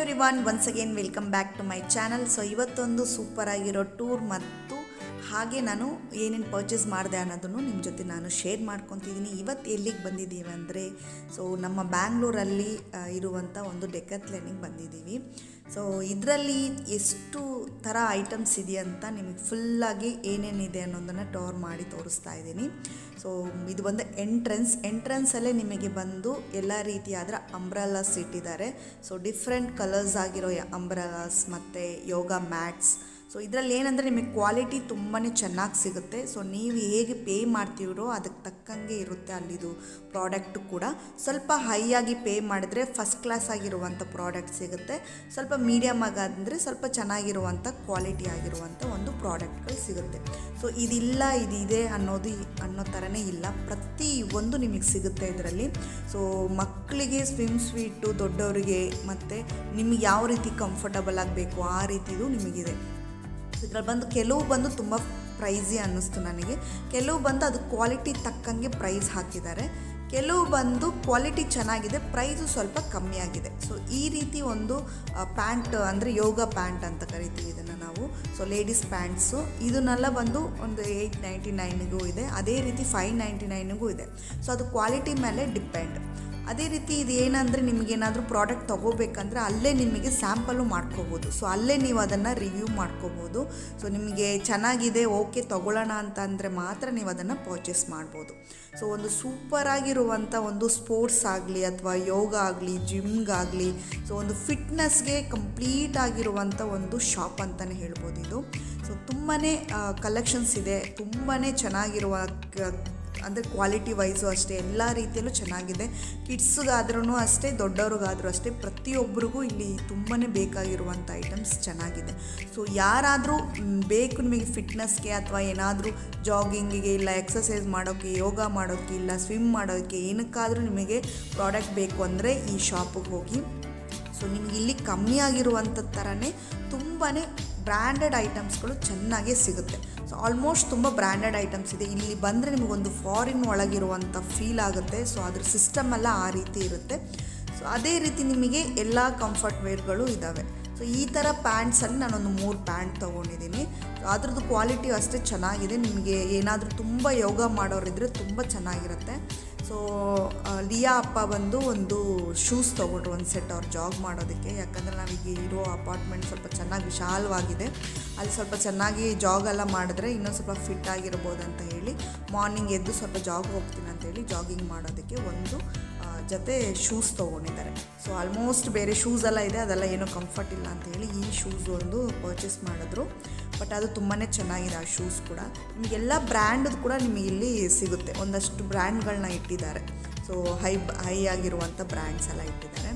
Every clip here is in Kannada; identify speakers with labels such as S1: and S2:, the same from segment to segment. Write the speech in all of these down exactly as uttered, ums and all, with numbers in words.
S1: Everyone, once again welcome back to my channel. So ಇವತ್ತೊಂದು ಸೂಪರ್ ಆಗಿರೋ ಟೂರ್ ಮತ್ತು ಹಾಗೆ ನಾನು ಏನೇನು ಪರ್ಚೇಸ್ ಮಾಡಿದೆ ಅನ್ನೋದನ್ನು ನಿಮ್ಮ ಜೊತೆ ನಾನು ಶೇರ್ ಮಾಡ್ಕೊತಿದ್ದೀನಿ. ಇವತ್ತು ಎಲ್ಲಿಗೆ ಬಂದಿದ್ದೀವಿ ಅಂದರೆ, ಸೊ ನಮ್ಮ ಬ್ಯಾಂಗ್ಳೂರಲ್ಲಿ ಇರುವಂಥ ಒಂದು ಡೆಕಾಥ್ಲಾನಿಗೆ ಬಂದಿದ್ದೀವಿ. ಸೊ ಇದರಲ್ಲಿ ಎಷ್ಟು ಥರ ಐಟಮ್ಸ್ ಇದೆಯಂತ ನಿಮಗೆ ಫುಲ್ಲಾಗಿ ಏನೇನಿದೆ ಅನ್ನೋದನ್ನು ಟೋರ್ ಮಾಡಿ ತೋರಿಸ್ತಾ ಇದ್ದೀನಿ. ಸೊ ಇದು ಬಂದು ಎಂಟ್ರೆನ್ಸ್ ಎಂಟ್ರೆನ್ಸಲ್ಲೇ ನಿಮಗೆ ಬಂದು ಎಲ್ಲ ರೀತಿಯಾದ ಅಂಬ್ರೆಲಾಸ್ ಇಟ್ಟಿದ್ದಾರೆ. ಸೊ ಡಿಫ್ರೆಂಟ್ ಕಲರ್ಸ್ ಆಗಿರೋ ಅಂಬ್ರೆಲಾಸ್ ಮತ್ತು ಯೋಗ ಮ್ಯಾಟ್ಸ್. ಸೊ ಇದರಲ್ಲಿ ಏನಂದರೆ ನಿಮಗೆ ಕ್ವಾಲಿಟಿ ತುಂಬಾ ಚೆನ್ನಾಗಿ ಸಿಗುತ್ತೆ. ಸೊ ನೀವು ಹೇಗೆ ಪೇ ಮಾಡ್ತೀರೋ ಅದಕ್ಕೆ ತಕ್ಕಂಗೆ ಇರುತ್ತೆ ಅಲ್ಲಿದು ಪ್ರಾಡಕ್ಟು ಕೂಡ. ಸ್ವಲ್ಪ ಹೈ ಆಗಿ ಪೇ ಮಾಡಿದರೆ ಫಸ್ಟ್ ಕ್ಲಾಸ್ ಆಗಿರುವಂಥ ಪ್ರಾಡಕ್ಟ್ ಸಿಗುತ್ತೆ. ಸ್ವಲ್ಪ ಮೀಡಿಯಮ್ ಆಗಾದರೆ ಸ್ವಲ್ಪ ಚೆನ್ನಾಗಿರುವಂಥ ಕ್ವಾಲಿಟಿ ಆಗಿರುವಂಥ ಒಂದು ಪ್ರಾಡಕ್ಟ್ಗಳು ಸಿಗುತ್ತೆ. ಸೊ ಇದಿಲ್ಲ ಇದಿದೆ ಅನ್ನೋದು ಅನ್ನೋ ಥರನೇ ಇಲ್ಲ, ಪ್ರತಿ ಒಂದು ನಿಮಗೆ ಸಿಗುತ್ತೆ ಇದರಲ್ಲಿ. ಸೊ ಮಕ್ಕಳಿಗೆ ಸ್ವಿಮ್ ಸ್ವೀಟು, ದೊಡ್ಡವರಿಗೆ ಮತ್ತು ನಿಮಗೆ ಯಾವ ರೀತಿ ಕಂಫರ್ಟಬಲ್ ಆಗಬೇಕು ಆ ರೀತಿದು ನಿಮಗಿದೆ. ಇದ್ರಲ್ಲಿ ಬಂದು ಕೆಲವು ಬಂದು ತುಂಬ ಪ್ರೈಸಿ ಅನ್ನಿಸ್ತು ನನಗೆ, ಕೆಲವು ಬಂದು ಅದು ಕ್ವಾಲಿಟಿ ತಕ್ಕಂಗೆ ಪ್ರೈಸ್ ಹಾಕಿದ್ದಾರೆ, ಕೆಲವು ಬಂದು ಕ್ವಾಲಿಟಿ ಚೆನ್ನಾಗಿದೆ, ಪ್ರೈಸು ಸ್ವಲ್ಪ ಕಮ್ಮಿ ಆಗಿದೆ. ಸೊ ಈ ರೀತಿ ಒಂದು ಪ್ಯಾಂಟ್ ಅಂದರೆ ಯೋಗ ಪ್ಯಾಂಟ್ ಅಂತ ಕರಿತೀವಿ ಇದನ್ನು ನಾವು. ಸೊ ಲೇಡೀಸ್ ಪ್ಯಾಂಟ್ಸು ಇದನ್ನೆಲ್ಲ ಬಂದು ಒಂದು ಏಯ್ಟ್ ನೈಂಟಿ ನೈನಿಗೂ ಇದೆ, ಅದೇ ರೀತಿ ಫೈವ್ ನೈಂಟಿ ನೈನಿಗೂ ಇದೆ. ಸೊ ಅದು ಕ್ವಾಲಿಟಿ ಮೇಲೆ ಡಿಪೆಂಡ್. ಅದೇ ರೀತಿ ಇದು ಏನಂದರೆ ನಿಮಗೇನಾದರೂ ಪ್ರಾಡಕ್ಟ್ ತೊಗೋಬೇಕಂದ್ರೆ ಅಲ್ಲೇ ನಿಮಗೆ ಸ್ಯಾಂಪಲ್ಲು ಮಾಡ್ಕೋಬೋದು. ಸೊ ಅಲ್ಲೇ ನೀವು ಅದನ್ನು ರಿವ್ಯೂ ಮಾಡ್ಕೋಬೋದು. ಸೊ ನಿಮಗೆ ಚೆನ್ನಾಗಿದೆ, ಓಕೆ ತೊಗೊಳ್ಳೋಣ ಅಂತ ಅಂದರೆ ಮಾತ್ರ ನೀವು ಅದನ್ನು ಪರ್ಚೇಸ್ ಮಾಡ್ಬೋದು. ಸೊ ಒಂದು ಸೂಪರಾಗಿರುವಂಥ ಒಂದು ಸ್ಪೋರ್ಟ್ಸ್ ಆಗಲಿ ಅಥವಾ ಯೋಗ ಆಗಲಿ, ಜಿಮ್ಗಾಗಲಿ, ಸೊ ಒಂದು ಫಿಟ್ನೆಸ್ಗೆ ಕಂಪ್ಲೀಟ್ ಆಗಿರುವಂಥ ಒಂದು ಶಾಪ್ ಅಂತಲೇ ಹೇಳ್ಬೋದು ಇದು. ಸೊ ತುಂಬಾ ಕಲೆಕ್ಷನ್ಸ್ ಇದೆ, ತುಂಬಾ ಚೆನ್ನಾಗಿರುವ ಅಂದರೆ ಕ್ವಾಲಿಟಿ ವೈಸು ಅಷ್ಟೇ, ಎಲ್ಲ ರೀತಿಯಲ್ಲೂ ಚೆನ್ನಾಗಿದೆ. ಕಿಡ್ಸ್ಗಾದ್ರೂ ಅಷ್ಟೇ, ದೊಡ್ಡವ್ರಿಗಾದರೂ ಅಷ್ಟೇ, ಪ್ರತಿಯೊಬ್ಬರಿಗೂ ಇಲ್ಲಿ ತುಂಬಾ ಬೇಕಾಗಿರುವಂಥ ಐಟಮ್ಸ್ ಚೆನ್ನಾಗಿದೆ. ಸೊ ಯಾರಾದರೂ ಬೇಕು ನಿಮಗೆ ಫಿಟ್ನೆಸ್ಗೆ ಅಥವಾ ಏನಾದರೂ ಜಾಗಿಂಗಿಗೆ, ಇಲ್ಲ ಎಕ್ಸಸೈಸ್ ಮಾಡೋಕ್ಕೆ, ಯೋಗ ಮಾಡೋಕ್ಕೆ, ಇಲ್ಲ ಸ್ವಿಮ್ ಮಾಡೋಕ್ಕೆ, ಏನಕ್ಕಾದರೂ ನಿಮಗೆ ಪ್ರಾಡಕ್ಟ್ ಬೇಕು ಅಂದರೆ ಈ ಶಾಪಿಗೆ ಹೋಗಿ. ಸೊ ನಿಮ್ಗೆ ಇಲ್ಲಿ ಕಮ್ಮಿ ಆಗಿರುವಂಥ ಥರನೇ ತುಂಬಾ ಬ್ರ್ಯಾಂಡೆಡ್ ಐಟಮ್ಸ್ಗಳು ಚೆನ್ನಾಗೇ ಸಿಗುತ್ತೆ. ಸೊ ಆಲ್ಮೋಸ್ಟ್ ತುಂಬ ಬ್ರ್ಯಾಂಡೆಡ್ ಐಟಮ್ಸ್ ಇದೆ. ಇಲ್ಲಿ ಬಂದರೆ ನಿಮಗೊಂದು ಫಾರಿನ್ ಒಳಗಿರುವಂಥ ಫೀಲ್ ಆಗುತ್ತೆ. ಸೊ ಅದ್ರ ಸಿಸ್ಟಮ್ ಎಲ್ಲ ಆ ರೀತಿ ಇರುತ್ತೆ. ಸೊ ಅದೇ ರೀತಿ ನಿಮಗೆ ಎಲ್ಲ ಕಂಫರ್ಟ್ ವೇರ್ಗಳು ಇದ್ದಾವೆ. ಸೊ ಈ ಥರ ಪ್ಯಾಂಟ್ಸಲ್ಲಿ ನಾನೊಂದು ಮೂರು ಪ್ಯಾಂಟ್ ತೊಗೊಂಡಿದ್ದೀನಿ. ಅದ್ರದ್ದು ಕ್ವಾಲಿಟಿ ಅಷ್ಟೇ ಚೆನ್ನಾಗಿದೆ. ನಿಮಗೆ ಏನಾದರೂ ತುಂಬ ಯೋಗ ಮಾಡೋರಿದ್ದರೆ ತುಂಬ ಚೆನ್ನಾಗಿರುತ್ತೆ. ಸೊ ಲಿಯಾ ಅಪ್ಪ ಬಂದು ಒಂದು ಶೂಸ್ ತೊಗೊಂಡ್ರು ಒಂದು ಸೆಟ್ ಅವ್ರು ಜಾಗ್ ಮಾಡೋದಕ್ಕೆ. ಯಾಕಂದರೆ ನಾವೀಗ ಇರೋ ಅಪಾರ್ಟ್ಮೆಂಟ್ ಸ್ವಲ್ಪ ಚೆನ್ನಾಗಿ ವಿಶಾಲವಾಗಿದೆ, ಅಲ್ಲಿ ಸ್ವಲ್ಪ ಚೆನ್ನಾಗಿ ಜಾಗ್ ಎಲ್ಲ ಮಾಡಿದ್ರೆ ಇನ್ನೊಂದು ಸ್ವಲ್ಪ ಫಿಟ್ ಆಗಿರ್ಬೋದು ಅಂತ ಹೇಳಿ ಮಾರ್ನಿಂಗ್ ಎದ್ದು ಸ್ವಲ್ಪ ಜಾಗ್ ಹೋಗ್ತೀನಿ ಅಂತೇಳಿ ಜಾಗಿಂಗ್ ಮಾಡೋದಕ್ಕೆ ಒಂದು ಜೊತೆ ಶೂಸ್ ತೊಗೊಂಡಿದ್ದಾರೆ. ಸೊ ಆಲ್ಮೋಸ್ಟ್ ಬೇರೆ ಶೂಸ್ ಎಲ್ಲ ಇದೆ, ಅದೆಲ್ಲ ಏನೋ ಕಂಫರ್ಟ್ ಇಲ್ಲ ಅಂತ ಹೇಳಿ ಈ ಶೂಸ್ ಒಂದು ಪರ್ಚೇಸ್ ಮಾಡಿದ್ರು. ಬಟ್ ಅದು ತುಂಬಾ ಚೆನ್ನಾಗಿದೆ ಆ ಶೂಸ್ ಕೂಡ. ನಿಮಗೆಲ್ಲ ಬ್ರ್ಯಾಂಡದು ಕೂಡ ನಿಮಗೆ ಇಲ್ಲಿ ಸಿಗುತ್ತೆ. ಒಂದಷ್ಟು ಬ್ರ್ಯಾಂಡ್ಗಳನ್ನ ಇಟ್ಟಿದ್ದಾರೆ. ಸೊ ಹೈ ಹೈ ಆಗಿರುವಂಥ ಬ್ರ್ಯಾಂಡ್ಸ್ ಎಲ್ಲ ಇಟ್ಟಿದ್ದಾರೆ.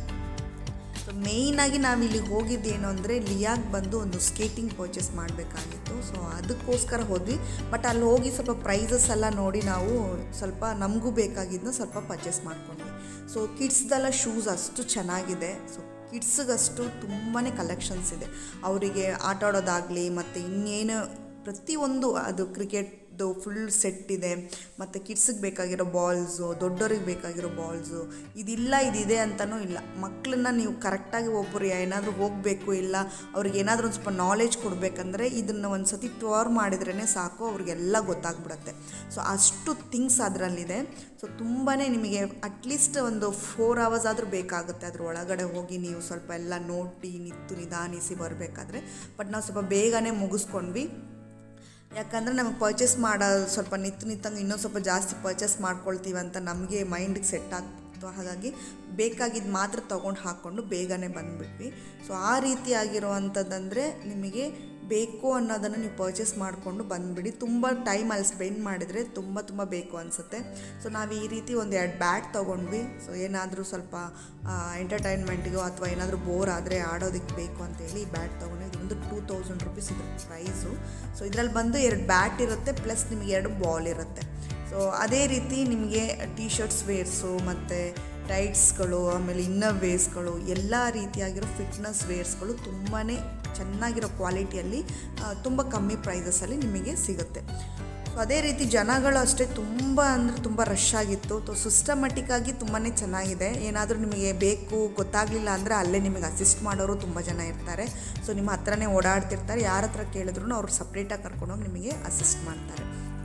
S1: ಸೊ ಮೇಯ್ನಾಗಿ ನಾವು ಇಲ್ಲಿ ಹೋಗಿದ್ದೇನು ಅಂದರೆ ಲಿಯಾಗೆ ಬಂದು ಒಂದು ಸ್ಕೇಟಿಂಗ್ ಪರ್ಚೇಸ್ ಮಾಡಬೇಕಾಗಿತ್ತು. ಸೊ ಅದಕ್ಕೋಸ್ಕರ ಹೋದ್ವಿ. ಬಟ್ ಅಲ್ಲಿ ಹೋಗಿ ಸ್ವಲ್ಪ ಪ್ರೈಸಸ್ ಎಲ್ಲ ನೋಡಿ ನಾವು ಸ್ವಲ್ಪ ನಮಗೂ ಬೇಕಾಗಿದ್ದನ್ನು ಸ್ವಲ್ಪ ಪರ್ಚೇಸ್ ಮಾಡ್ಕೊಂಡ್ವಿ. ಸೊ ಕಿಡ್ಸ್ದೆಲ್ಲ ಶೂಸ್ ಅಷ್ಟು ಚೆನ್ನಾಗಿದೆ. ಸೊ ಕಿಡ್ಸ್ಗಷ್ಟು ತುಂಬಾ ಕಲೆಕ್ಷನ್ಸ್ ಇದೆ. ಅವರಿಗೆ ಆಟ ಆಡೋದಾಗಲಿ ಮತ್ತು ಇನ್ನೇನು ಪ್ರತಿಯೊಂದು, ಅದು ಕ್ರಿಕೆಟ್ದು ಫುಲ್ ಸೆಟ್ ಇದೆ, ಮತ್ತು ಕಿಡ್ಸಿಗೆ ಬೇಕಾಗಿರೋ ಬಾಲ್ಸು, ದೊಡ್ಡವ್ರಿಗೆ ಬೇಕಾಗಿರೋ ಬಾಲ್ಸು, ಇದಿಲ್ಲ ಇದಿದೆ ಅಂತಲೂ ಇಲ್ಲ. ಮಕ್ಕಳನ್ನ ನೀವು ಕರೆಕ್ಟಾಗಿ ಒಬ್ಬರು ಏನಾದರೂ ಹೋಗಬೇಕು, ಇಲ್ಲ ಅವ್ರಿಗೆ ಏನಾದರೂ ಒಂದು ಸ್ವಲ್ಪ ನಾಲೆಜ್ ಕೊಡಬೇಕಂದ್ರೆ ಇದನ್ನು ಒಂದು ಸತಿ ಟೋರ್ ಮಾಡಿದ್ರೇ ಸಾಕು, ಅವ್ರಿಗೆಲ್ಲ ಗೊತ್ತಾಗ್ಬಿಡುತ್ತೆ. ಸೊ ಅಷ್ಟು ಥಿಂಗ್ಸ್ ಅದರಲ್ಲಿದೆ. ಸೊ ತುಂಬಾ ನಿಮಗೆ ಅಟ್ಲೀಸ್ಟ್ ಒಂದು ಫೋರ್ ಅವರ್ಸ್ ಆದರೂ ಬೇಕಾಗುತ್ತೆ ಅದ್ರ ಒಳಗಡೆ ಹೋಗಿ ನೀವು ಸ್ವಲ್ಪ ಎಲ್ಲ ನೋಡಿ ನಿಂತು ನಿಧಾನಿಸಿ ಬರಬೇಕಾದ್ರೆ. ಬಟ್ ನಾವು ಸ್ವಲ್ಪ ಬೇಗನೆ ಮುಗಿಸ್ಕೊಂಡ್ವಿ. ಯಾಕಂದರೆ ನಮಗೆ ಪರ್ಚೇಸ್ ಮಾಡೋದು ಸ್ವಲ್ಪ ನಿಂತು ನಿಂತಂಗೆ ಇನ್ನೊಂದು ಸ್ವಲ್ಪ ಜಾಸ್ತಿ ಪರ್ಚೇಸ್ ಮಾಡ್ಕೊಳ್ತೀವಿ ಅಂತ ನಮಗೆ ಮೈಂಡಿಗೆ ಸೆಟ್ ಆಗ್ತಿತ್ತು. ಹಾಗಾಗಿ ಬೇಕಾಗಿದ್ದು ಮಾತ್ರ ತೊಗೊಂಡು ಹಾಕ್ಕೊಂಡು ಬೇಗನೆ ಬಂದುಬಿಟ್ವಿ. ಸೊ ಆ ರೀತಿ ಆಗಿರುವಂಥದ್ದಂದರೆ ನಿಮಗೆ ಬೇಕು ಅನ್ನೋದನ್ನು ನೀವು ಪರ್ಚೇಸ್ ಮಾಡಿಕೊಂಡು ಬಂದುಬಿಡಿ. ತುಂಬ ಟೈಮ್ ಅಲ್ಲಿ ಸ್ಪೆಂಡ್ ಮಾಡಿದರೆ ತುಂಬ ತುಂಬ ಬೇಕು ಅನಿಸುತ್ತೆ. ಸೊ ನಾವು ಈ ರೀತಿ ಒಂದು ಎರಡು ಬ್ಯಾಟ್ ತೊಗೊಂಡ್ವಿ. ಸೊ ಏನಾದರೂ ಸ್ವಲ್ಪ ಎಂಟರ್ಟೈನ್ಮೆಂಟಿಗೋ ಅಥವಾ ಏನಾದರೂ ಬೋರ್ ಆದರೆ ಆಡೋದಕ್ಕೆ ಬೇಕು ಅಂತೇಳಿ ಈ ಬ್ಯಾಟ್ ತೊಗೊಂಡು ಇದೊಂದು ಟೂ ತೌಸಂಡ್ ರುಪೀಸ್ ಇದ್ರ ಪ್ರೈಸು. ಸೊ ಇದರಲ್ಲಿ ಬಂದು ಎರಡು ಬ್ಯಾಟ್ ಇರುತ್ತೆ, ಪ್ಲಸ್ ನಿಮಗೆ ಎರಡು ಬಾಲ್ ಇರುತ್ತೆ. ಸೊ ಅದೇ ರೀತಿ ನಿಮಗೆ ಟೀ ಶರ್ಟ್ಸ್ ವೇರ್ಸು ಮತ್ತು ಟೈಟ್ಸ್ಗಳು, ಆಮೇಲೆ ಇನ್ನರ್ ವೇರ್ಸ್ಗಳು, ಎಲ್ಲ ರೀತಿಯಾಗಿರೋ ಫಿಟ್ನೆಸ್ ವೇರ್ಸ್ಗಳು ತುಂಬಾ ಚೆನ್ನಾಗಿರೋ ಕ್ವಾಲಿಟಿಯಲ್ಲಿ ತುಂಬ ಕಮ್ಮಿ ಪ್ರೈಸಸಲ್ಲಿ ನಿಮಗೆ ಸಿಗುತ್ತೆ. ಸೊ ಅದೇ ರೀತಿ ಜನಗಳು ಅಷ್ಟೇ ತುಂಬ ಅಂದರೆ ತುಂಬ ರಶ್ ಆಗಿತ್ತು. ಸೊ ಸಿಸ್ಟಮೆಟಿಕ್ಕಾಗಿ ತುಂಬಾ ಚೆನ್ನಾಗಿದೆ. ಏನಾದರೂ ನಿಮಗೆ ಬೇಕು ಗೊತ್ತಾಗಲಿಲ್ಲ ಅಂದರೆ ಅಲ್ಲೇ ನಿಮಗೆ ಅಸಿಸ್ಟ್ ಮಾಡೋರು ತುಂಬ ಜನ ಇರ್ತಾರೆ. ಸೊ ನಿಮ್ಮ ಹತ್ರನೇ ಓಡಾಡ್ತಿರ್ತಾರೆ. ಯಾರ ಹತ್ರ ಕೇಳಿದ್ರು ಅವ್ರು ಸಪ್ರೇಟಾಗಿ ಕರ್ಕೊಂಡೋಗಿ ನಿಮಗೆ ಅಸಿಸ್ಟ್ ಮಾಡ್ತಾರೆ.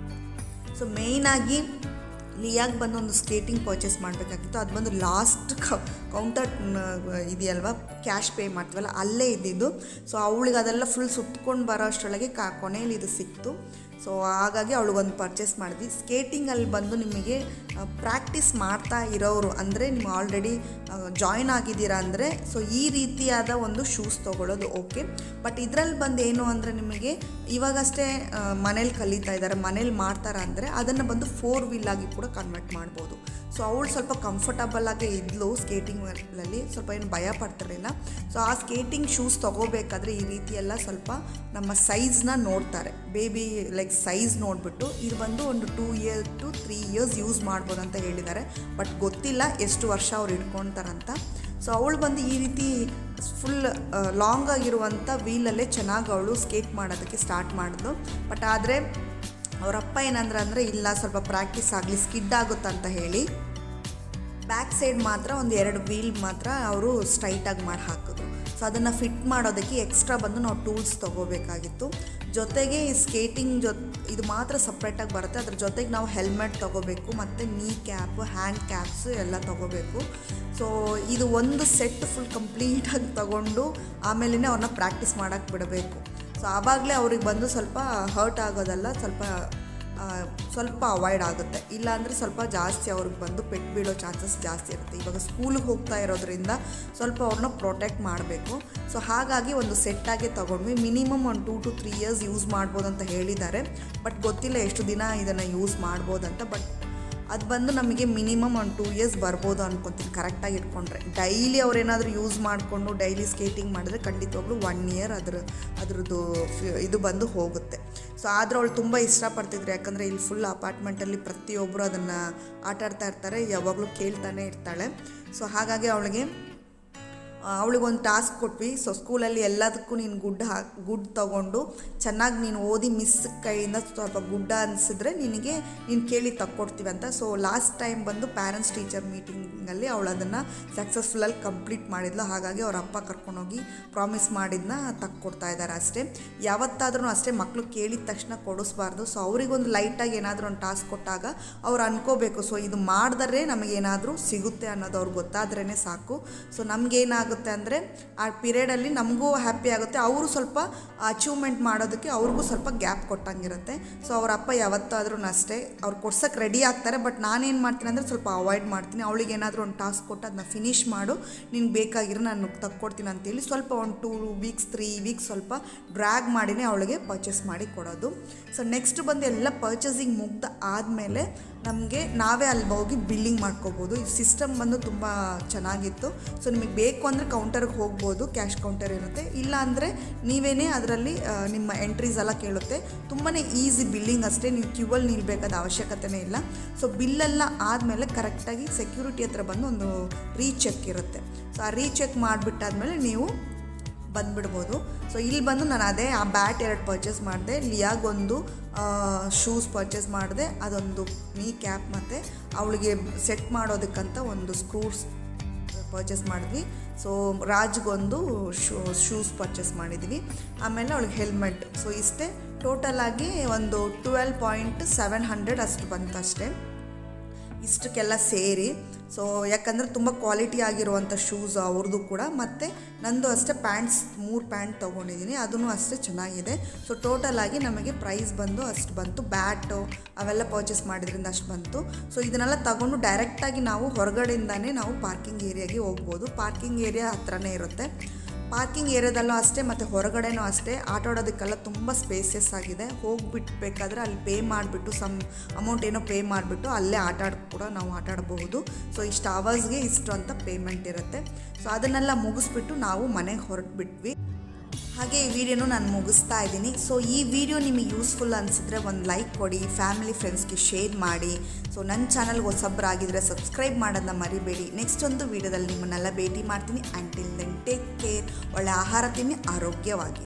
S1: ಸೊ ಮೇಯ್ನಾಗಿ ಲಿಯಾಗೆ ಬಂದು ಒಂದು ಸ್ಕೇಟಿಂಗ್ ಪರ್ಚೇಸ್ ಮಾಡಬೇಕಾಗಿತ್ತು. ಅದು ಬಂದು ಲಾಸ್ಟ್ ಕೌಂಟರ್ ಇದೆಯಲ್ವ, ಕ್ಯಾಶ್ ಪೇ ಮಾಡ್ತೀವಲ್ಲ ಅಲ್ಲೇ ಇದ್ದಿದ್ದು. ಸೊ ಅವಳಿಗೆ ಅದೆಲ್ಲ ಫುಲ್ ಸುತ್ಕೊಂಡು ಬರೋ ಅಷ್ಟರೊಳಗೆ ಕಾ ಕೊನೆಯಲ್ಲಿ ಇದು ಸಿಕ್ತು. ಸೊ ಹಾಗಾಗಿ ಅವಳಿಗೊಂದು ಪರ್ಚೇಸ್ ಮಾಡಿದ್ವಿ. ಸ್ಕೇಟಿಂಗಲ್ಲಿ ಬಂದು ನಿಮಗೆ ಪ್ರಾಕ್ಟೀಸ್ ಮಾಡ್ತಾ ಇರೋರು ಅಂದರೆ ನೀವು ಆಲ್ರೆಡಿ ಜಾಯ್ನ್ ಆಗಿದ್ದೀರಾ ಅಂದರೆ ಸೊ ಈ ರೀತಿಯಾದ ಒಂದು ಶೂಸ್ ತೊಗೊಳ್ಳೋದು ಓಕೆ. ಬಟ್ ಇದರಲ್ಲಿ ಬಂದು ಏನು ಅಂದರೆ ನಿಮಗೆ ಇವಾಗಷ್ಟೇ ಮನೇಲಿ ಕಲಿತಾ ಇದ್ದಾರೆ, ಮನೇಲಿ ಮಾಡ್ತಾರೆ ಅಂದರೆ ಅದನ್ನು ಬಂದು ಫೋರ್ ವೀಲಾಗಿ ಕೂಡ ಕನ್ವರ್ಟ್ ಮಾಡ್ಬೋದು. ಸೊ ಅವಳು ಸ್ವಲ್ಪ ಕಂಫರ್ಟಬಲಾಗೇ ಇದ್ಲು ಸ್ಕೇಟಿಂಗಲ್ಲಿ, ಸ್ವಲ್ಪ ಏನು ಭಯ ಪಡ್ತಿರಲಿಲ್ಲ. ಸೊ ಆ ಸ್ಕೇಟಿಂಗ್ ಶೂಸ್ ತೊಗೋಬೇಕಾದ್ರೆ ಈ ರೀತಿ ಎಲ್ಲ ಸ್ವಲ್ಪ ನಮ್ಮ ಸೈಜ್ನ ನೋಡ್ತಾರೆ, ಬೇಬಿ ಲೈಕ್ ಸೈಜ್ ನೋಡಿಬಿಟ್ಟು ಇದು ಬಂದು ಒಂದು two year to three years use ಮಾಡ್ಬೋದು ಅಂತ ಹೇಳಿದ್ದಾರೆ. ಬಟ್ ಗೊತ್ತಿಲ್ಲ ಎಷ್ಟು ವರ್ಷ ಅವ್ರು ಇಟ್ಕೊಳ್ತಾರಂತ. ಸೊ ಅವಳು ಬಂದು ಈ ರೀತಿ ಫುಲ್ ಲಾಂಗ್ ಆಗಿರುವಂಥ ವೀಲಲ್ಲೇ ಚೆನ್ನಾಗಿ ಅವಳು ಸ್ಕೇಟ್ ಮಾಡೋದಕ್ಕೆ ಸ್ಟಾರ್ಟ್ ಮಾಡಿದ್ಲು. ಬಟ್ ಆದರೆ ಅವರಪ್ಪ ಏನಂದ್ರೆ ಅಂದರೆ ಇಲ್ಲ ಸ್ವಲ್ಪ ಪ್ರಾಕ್ಟೀಸ್ ಆಗಲಿ, ಸ್ಕಿಡ್ ಆಗುತ್ತಂತ ಹೇಳಿ ಬ್ಯಾಕ್ ಸೈಡ್ ಮಾತ್ರ ಒಂದು ಎರಡು ವೀಲ್ ಮಾತ್ರ ಅವರು ಸ್ಟ್ರೈಟಾಗಿ ಮಾಡಿ ಹಾಕಿದ್ರು. ಸೊ ಅದನ್ನು ಫಿಟ್ ಮಾಡೋದಕ್ಕೆ ಎಕ್ಸ್ಟ್ರಾ ಬಂದು ನಾವು ಟೂಲ್ಸ್ ತೊಗೋಬೇಕಾಗಿತ್ತು. ಜೊತೆಗೆ ಈ ಸ್ಕೇಟಿಂಗ್ ಜೊ ಇದು ಮಾತ್ರ ಸಪ್ರೇಟಾಗಿ ಬರುತ್ತೆ. ಅದ್ರ ಜೊತೆಗೆ ನಾವು ಹೆಲ್ಮೆಟ್ ತೊಗೋಬೇಕು ಮತ್ತು ನೀ ಕ್ಯಾಪು, ಹ್ಯಾಂಡ್ ಕ್ಯಾಪ್ಸು ಎಲ್ಲ ತೊಗೋಬೇಕು. ಸೊ ಇದು ಒಂದು ಸೆಟ್ ಫುಲ್ ಕಂಪ್ಲೀಟಾಗಿ ತೊಗೊಂಡು ಆಮೇಲೆ ಅವ್ರನ್ನ ಪ್ರಾಕ್ಟೀಸ್ ಮಾಡೋಕ್ಕೆ ಬಿಡಬೇಕು. ಸೊ ಆವಾಗಲೇ ಅವ್ರಿಗೆ ಬಂದು ಸ್ವಲ್ಪ ಹರ್ಟ್ ಆಗೋದಲ್ಲ, ಸ್ವಲ್ಪ ಸ್ವಲ್ಪ ಅವಾಯ್ಡ್ ಆಗುತ್ತೆ. ಇಲ್ಲಾಂದರೆ ಸ್ವಲ್ಪ ಜಾಸ್ತಿ ಅವ್ರಿಗೆ ಬಂದು ಪೆಟ್ಟು ಬೀಳೋ ಚಾನ್ಸಸ್ ಜಾಸ್ತಿ ಇರುತ್ತೆ. ಇವಾಗ ಸ್ಕೂಲಿಗೆ ಹೋಗ್ತಾ ಇರೋದ್ರಿಂದ ಸ್ವಲ್ಪ ಅವ್ರನ್ನ ಪ್ರೊಟೆಕ್ಟ್ ಮಾಡಬೇಕು. ಸೊ ಹಾಗಾಗಿ ಒಂದು ಸೆಟ್ಟಾಗಿ ತೊಗೊಂಡ್ವಿ. ಮಿನಿಮಮ್ ಒಂದು two to three years use ಮಾಡ್ಬೋದು ಅಂತ ಹೇಳಿದ್ದಾರೆ. ಬಟ್ ಗೊತ್ತಿಲ್ಲ ಎಷ್ಟು ದಿನ ಇದನ್ನು ಯೂಸ್ ಮಾಡ್ಬೋದಂತ. ಬಟ್ ಅದು ಬಂದು ನಮಗೆ ಮಿನಿಮಮ್ ಒಂದು ಟೂ ಇಯರ್ಸ್ ಬರ್ಬೋದು ಅನ್ಕೊತೀನಿ ಕರೆಕ್ಟಾಗಿ ಇಟ್ಕೊಂಡ್ರೆ. ಡೈಲಿ ಅವ್ರೇನಾದರೂ ಯೂಸ್ ಮಾಡಿಕೊಂಡು ಡೈಲಿ ಸ್ಕೇಟಿಂಗ್ ಮಾಡಿದ್ರೆ ಖಂಡಿತವಾಗ್ಲೂ ಒನ್ ಇಯರ್ ಅದ್ರ ಅದ್ರದ್ದು ಇದು ಬಂದು ಹೋಗುತ್ತೆ. ಸೊ ಆದರೆ ಅವಳು ತುಂಬ ಇಷ್ಟಪಡ್ತಿದ್ರು, ಯಾಕಂದರೆ ಇಲ್ಲಿ ಫುಲ್ ಅಪಾರ್ಟ್ಮೆಂಟಲ್ಲಿ ಪ್ರತಿಯೊಬ್ಬರು ಅದನ್ನು ಆಟಾಡ್ತಾ ಇರ್ತಾರೆ, ಯಾವಾಗಲೂ ಕೇಳ್ತಾನೆ ಇರ್ತಾಳೆ. ಸೊ ಹಾಗಾಗಿ ಅವಳಿಗೆ ಅವಳಿಗೊಂದು ಟಾಸ್ಕ್ ಕೊಟ್ವಿ. ಸೊ ಸ್ಕೂಲಲ್ಲಿ ಎಲ್ಲದಕ್ಕೂ ನೀನು ಗುಡ್ ಹಾ ಗುಡ್ ತೊಗೊಂಡು ಚೆನ್ನಾಗಿ ನೀನು ಓದಿ ಮಿಸ್ ಕೈಯಿಂದ ಸ್ವಲ್ಪ ಗುಡ್ಡ ಅನಿಸಿದ್ರೆ ನಿನಗೆ ನೀನು ಕೇಳಿ ತಕ್ಕೊಡ್ತೀವಿ ಅಂತ. ಸೊ ಲಾಸ್ಟ್ ಟೈಮ್ ಬಂದು ಪ್ಯಾರೆಂಟ್ಸ್ ಟೀಚರ್ ಮೀಟಿಂಗಲ್ಲಿ ಅವಳು ಅದನ್ನು ಸಕ್ಸಸ್ಫುಲ್ಲಾಗಿ ಕಂಪ್ಲೀಟ್ ಮಾಡಿದ್ಲು. ಹಾಗಾಗಿ ಅವ್ರ ಅಪ್ಪ ಕರ್ಕೊಂಡೋಗಿ ಪ್ರಾಮಿಸ್ ಮಾಡಿದ್ದನ್ನ ತಕ್ಕೊಡ್ತಾ ಇದ್ದಾರೆ ಅಷ್ಟೇ. ಯಾವತ್ತಾದ್ರೂ ಅಷ್ಟೇ ಮಕ್ಕಳು ಕೇಳಿದ ತಕ್ಷಣ ಕೊಡಿಸ್ಬಾರ್ದು. ಸೊ ಅವರಿಗೊಂದು ಲೈಟಾಗಿ ಏನಾದರೂ ಒಂದು ಟಾಸ್ಕ್ ಕೊಟ್ಟಾಗ ಅವ್ರು ಅನ್ಕೋಬೇಕು, ಸೊ ಇದು ಮಾಡಿದ್ರೆ ನಮಗೇನಾದರೂ ಸಿಗುತ್ತೆ ಅನ್ನೋದು ಅವ್ರಿಗೆ ಗೊತ್ತಾದ್ರೇ ಸಾಕು. ಸೊ ನಮಗೇನಾಗುತ್ತೆ ಅಂದರೆ ಆ ಪೀರಿಯಡಲ್ಲಿ ನಮಗೂ ಹ್ಯಾಪಿ ಆಗುತ್ತೆ, ಅವರು ಸ್ವಲ್ಪ ಅಚೀವ್ಮೆಂಟ್ ಮಾಡೋದಕ್ಕೆ ಅವ್ರಿಗೂ ಸ್ವಲ್ಪ ಗ್ಯಾಪ್ ಕೊಟ್ಟಂಗಿರುತ್ತೆ. ಸೊ ಅವ್ರ ಅಪ್ಪ ಯಾವತ್ತಾದ್ರೂ ಅಷ್ಟೇ ಅವ್ರು ಕೊಡ್ಸೋಕ್ಕೆ ರೆಡಿ ಆಗ್ತಾರೆ. ಬಟ್ ನಾನೇನು ಮಾಡ್ತೀನಿ ಅಂದರೆ ಸ್ವಲ್ಪ ಅವಾಯ್ಡ್ ಮಾಡ್ತೀನಿ. ಅವಳಿಗೆ ಏನಾದರೂ ಒಂದು ಟಾಸ್ಕ್ ಕೊಟ್ಟು ಅದನ್ನ ಫಿನಿಷ್ ಮಾಡು, ನಿನ್ಗೆ ಬೇಕಾಗಿರೋ ನಾನು ತಕ್ಕೊಡ್ತೀನಿ ಅಂತೇಳಿ ಸ್ವಲ್ಪ ಒಂದು ಟೂ ವೀಕ್ಸ್ ತ್ರೀ ವೀಕ್ಸ್ ಸ್ವಲ್ಪ ಡ್ರ್ಯಾಗ್ ಮಾಡಿನೇ ಅವಳಿಗೆ ಪರ್ಚೇಸ್ ಮಾಡಿ ಕೊಡೋದು. ಸೊ ನೆಕ್ಸ್ಟ್ ಬಂದು ಎಲ್ಲ ಪರ್ಚೇಸಿಂಗ್ ಮುಗ್ದು ಆದಮೇಲೆ ನಮಗೆ ನಾವೇ ಅಲ್ಲಿ ಹೋಗಿ ಬಿಲ್ಲಿಂಗ್ ಮಾಡ್ಕೋಬೋದು. ಈ ಸಿಸ್ಟಮ್ ಬಂದು ತುಂಬ ಚೆನ್ನಾಗಿತ್ತು. ಸೊ ನಿಮಗೆ ಬೇಕು ಅಂದರೆ ಕೌಂಟರ್ಗೆ ಹೋಗ್ಬೋದು, ಕ್ಯಾಶ್ ಕೌಂಟರ್ ಇರುತ್ತೆ. ಇಲ್ಲ ಅಂದರೆ ನೀವೇನೇ ಅದರಲ್ಲಿ ನಿಮ್ಮ ಎಂಟ್ರೀಸ್ ಎಲ್ಲ ಕೇಳುತ್ತೆ. ತುಂಬಾ ಈಸಿ ಬಿಲ್ಲಿಂಗ್ ಅಷ್ಟೇ, ನೀವು ಕ್ಯೂವಲ್ಲಿ ನಿಲ್ಬೇಕಾದ ಅವಶ್ಯಕತೆನೇ ಇಲ್ಲ. ಸೊ ಬಿಲ್ಲೆಲ್ಲ ಆದಮೇಲೆ ಕರೆಕ್ಟಾಗಿ ಸೆಕ್ಯೂರಿಟಿ ಹತ್ರ ಬಂದು ಒಂದು ರೀಚೆಕ್ ಇರುತ್ತೆ. ಸೊ ಆ ರೀಚೆಕ್ ಮಾಡಿಬಿಟ್ಟಾದ್ಮೇಲೆ ನೀವು ಬಂದುಬಿಡ್ಬೋದು. ಸೊ ಇಲ್ಲಿ ಬಂದು ನಾನು ಅದೇ ಆ ಬ್ಯಾಟ್ ಎರಡು ಪರ್ಚೇಸ್ ಮಾಡಿದೆ, ಲಿಯಾಗೊಂದು ಶೂಸ್ ಪರ್ಚೇಸ್ ಮಾಡಿದೆ, ಅದೊಂದು ನೀ ಕ್ಯಾಪ್ ಮತ್ತು ಅವಳಿಗೆ ಸೆಟ್ ಮಾಡೋದಕ್ಕಂತ ಒಂದು ಸ್ಕ್ರೂಸ್ ಪರ್ಚೇಸ್ ಮಾಡಿದ್ವಿ. ಸೊ ರಾಜ್ಗೊಂದು ಶೂ ಶೂಸ್ ಪರ್ಚೇಸ್ ಮಾಡಿದ್ವಿ. ಆಮೇಲೆ ಅವಳಿಗೆ ಹೆಲ್ಮೆಟ್. ಸೊ ಇಷ್ಟೇ ಟೋಟಲಾಗಿ ಒಂದು ಟ್ವೆಲ್ ಪಾಯಿಂಟ್ ಸೆವೆನ್ ಹಂಡ್ರೆಡ್ ಅಷ್ಟು ಬಂತು ಅಷ್ಟೇ, ಇಷ್ಟಕ್ಕೆಲ್ಲ ಸೇರಿ. ಸೊ ಯಾಕಂದರೆ ತುಂಬ ಕ್ವಾಲಿಟಿ ಆಗಿರುವಂಥ ಶೂಸ್ ಅವ್ರದ್ದು ಕೂಡ, ಮತ್ತು ನಂದು ಅಷ್ಟೇ ಪ್ಯಾಂಟ್ಸ್ ಮೂರು ಪ್ಯಾಂಟ್ ತೊಗೊಂಡಿದ್ದೀನಿ, ಅದೂ ಅಷ್ಟೇ ಚೆನ್ನಾಗಿದೆ. ಸೊ ಟೋಟಲಾಗಿ ನಮಗೆ ಪ್ರೈಸ್ ಬಂದು ಅಷ್ಟು ಬಂತು. ಬ್ಯಾಟು ಅವೆಲ್ಲ ಪರ್ಚೇಸ್ ಮಾಡಿದ್ರಿಂದ ಅಷ್ಟು ಬಂತು. ಸೊ ಇದನ್ನೆಲ್ಲ ತಗೊಂಡು ಡೈರೆಕ್ಟಾಗಿ ನಾವು ಹೊರಗಡೆಯಿಂದನೇ ನಾವು ಪಾರ್ಕಿಂಗ್ ಏರಿಯಾಗೆ ಹೋಗ್ಬೋದು. ಪಾರ್ಕಿಂಗ್ ಏರಿಯಾ ಹತ್ರನೇ ಇರುತ್ತೆ. ಪಾರ್ಕಿಂಗ್ ಏರಿಯಾದಲ್ಲೂ ಅಷ್ಟೇ ಮತ್ತು ಹೊರಗಡೆನೂ ಅಷ್ಟೇ ಆಟಾಡೋದಕ್ಕೆಲ್ಲ ತುಂಬ ಸ್ಪೇಸಿಯಸ್ ಆಗಿದೆ. ಹೋಗಿಬಿಟ್ಬೇಕಾದ್ರೆ ಅಲ್ಲಿ ಪೇ ಮಾಡಿಬಿಟ್ಟು ಸಮ್ ಅಮೌಂಟ್ ಏನೋ ಪೇ ಮಾಡಿಬಿಟ್ಟು ಅಲ್ಲೇ ಆಟ ಆಡಿ ಕೂಡ ನಾವು ಆಟ ಆಡಬಹುದು. ಸೊ ಇಷ್ಟು ಅವರ್ಸ್ಗೆ ಇಷ್ಟು ಅಂತ ಪೇಮೆಂಟ್ ಇರುತ್ತೆ. ಸೊ ಅದನ್ನೆಲ್ಲ ಮುಗಿಸ್ಬಿಟ್ಟು ನಾವು ಮನೆಗೆ ಹೊರಟ್ಬಿಟ್ವಿ. ಹಾಗೆ ಈ ವಿಡಿಯೋನು ನಾನು ಮುಗಿಸ್ತಾ ಇದ್ದೀನಿ. ಸೊ ಈ ವಿಡಿಯೋ ನಿಮಗೆ ಯೂಸ್ಫುಲ್ ಅನಿಸಿದ್ರೆ ಒಂದು ಲೈಕ್ ಕೊಡಿ, ಫ್ಯಾಮಿಲಿ ಫ್ರೆಂಡ್ಸ್ಗೆ ಶೇರ್ ಮಾಡಿ. ಸೊ ನನ್ನ ಚಾನಲ್ಗೆ ಹೊಸಬ್ರಾಗಿದ್ದರೆ ಸಬ್ಸ್ಕ್ರೈಬ್ ಮಾಡೋದನ್ನ ಮರಿಬೇಡಿ. ನೆಕ್ಸ್ಟ್ ಒಂದು ವಿಡಿಯೋದಲ್ಲಿ ನಿಮ್ಮನ್ನೆಲ್ಲ ಭೇಟಿ ಮಾಡ್ತೀನಿ. Until then take care. ಒಳ್ಳೆ ಆಹಾರ ತಿನ್ನಿ, ಆರೋಗ್ಯವಾಗಿ.